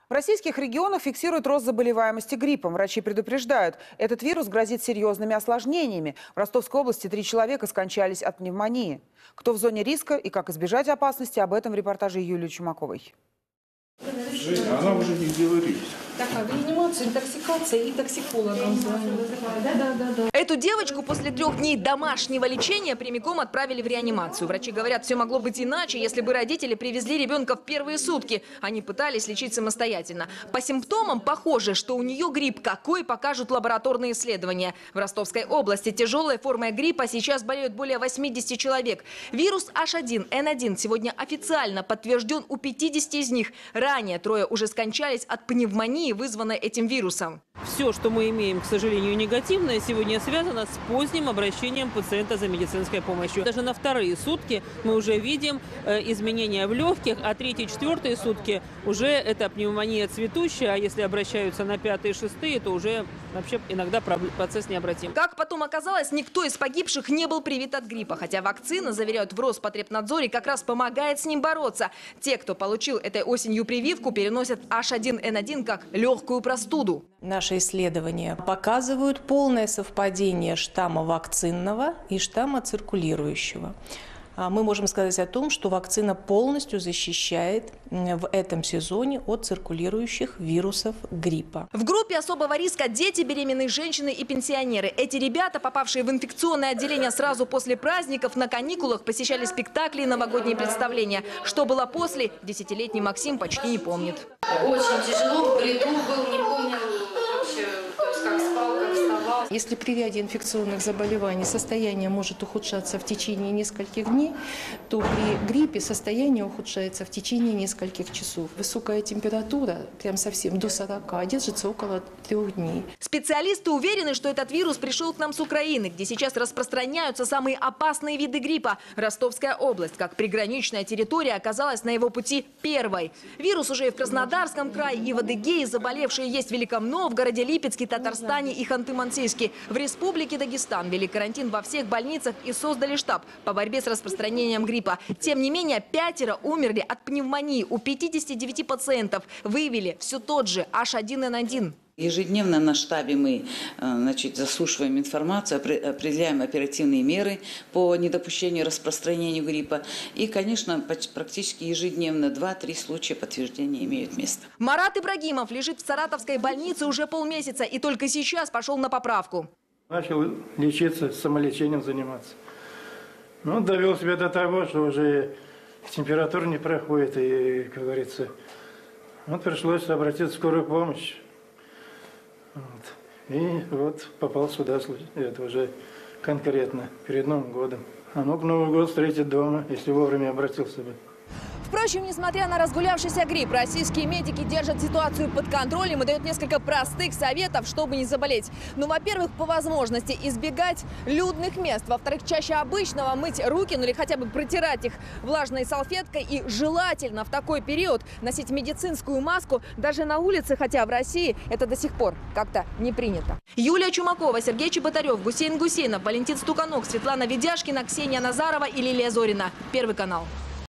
В российских регионах фиксируют рост заболеваемости гриппом. Врачи предупреждают, этот вирус грозит серьезными осложнениями. В Ростовской области 3 человека скончались от пневмонии. Кто в зоне риска и как избежать опасности, об этом в репортаже Юлии Чумаковой. Женя, она уже не говорит. Такая в реанимацию, интоксикация и токсикологам звонят. Да. Эту девочку после 3 дней домашнего лечения прямиком отправили в реанимацию. Врачи говорят, все могло быть иначе, если бы родители привезли ребенка в первые сутки. Они пытались лечить самостоятельно. По симптомам похоже, что у нее грипп, какой покажут лабораторные исследования. В Ростовской области тяжелой формой гриппа сейчас болеют более 80 человек. Вирус H1N1 сегодня официально подтвержден у 50 из них. Ранее 3 уже скончались от пневмонии, вызванной этим вирусом. Все, что мы имеем, к сожалению, негативное, сегодня связано с поздним обращением пациента за медицинской помощью. Даже на 2-е сутки мы уже видим изменения в легких, а 3-е, 4-е сутки уже это пневмония цветущая, а если обращаются на 5-е, 6-е, то уже вообще иногда процесс необратим. Как потом оказалось, никто из погибших не был привит от гриппа, хотя вакцина, заверяют в Роспотребнадзоре, как раз помогает с ним бороться. Те, кто получил этой осенью прививку, переносят H1N1 как легкую простуду. Наши исследования показывают полное совпадение штамма вакцинного и штамма циркулирующего. Мы можем сказать о том, что вакцина полностью защищает в этом сезоне от циркулирующих вирусов гриппа. В группе особого риска дети, беременные женщины и пенсионеры. Эти ребята, попавшие в инфекционное отделение сразу после праздников, на каникулах посещали спектакли и новогодние представления. Что было после, 10-летний Максим почти не помнит. Очень тяжело, в бреду был, не помнил вообще, то есть как спал, как вставал. Если при ряде инфекционных заболеваний состояние может ухудшаться в течение нескольких дней, то при гриппе состояние ухудшается в течение нескольких часов. Высокая температура, прям совсем до 40, держится около 3 дней. Специалисты уверены, что этот вирус пришел к нам с Украины, где сейчас распространяются самые опасные виды гриппа. Ростовская область, как приграничная территория, оказалась на его пути первой. Вирус уже и в Краснодарском крае, и в Адыгее заболевшие есть в Великом Новгороде, Липецке, Татарстане и Ханты-Мансийске. В Республике Дагестан ввели карантин во всех больницах и создали штаб по борьбе с распространением гриппа. Тем не менее, 5 умерли от пневмонии. У 59 пациентов выявили все тот же H1N1. Ежедневно на штабе мы заслушиваем информацию, определяем оперативные меры по недопущению распространения гриппа. И, конечно, практически ежедневно 2-3 случая подтверждения имеют место. Марат Ибрагимов лежит в Саратовской больнице уже полмесяца и только сейчас пошел на поправку. Начал лечиться, самолечением заниматься. Ну, довел себя до того, что уже температура не проходит, и, как говорится, вот пришлось обратиться в скорую помощь. И вот попал сюда, это уже конкретно, перед Новым годом. А мог Новый год встретить дома, если вовремя обратился бы. Впрочем, несмотря на разгулявшийся грипп, российские медики держат ситуацию под контролем и дают несколько простых советов, чтобы не заболеть. Ну, во-первых, по возможности избегать людных мест. Во-вторых, чаще обычного мыть руки, ну или хотя бы протирать их влажной салфеткой. И желательно в такой период носить медицинскую маску даже на улице, хотя в России это до сих пор как-то не принято. Юлия Чумакова, Сергей Чеботарев, Гусейн Гусейнов, Валентин Стуканок, Светлана Ведяшкина, Ксения Назарова и Лилия Зорина. Первый канал.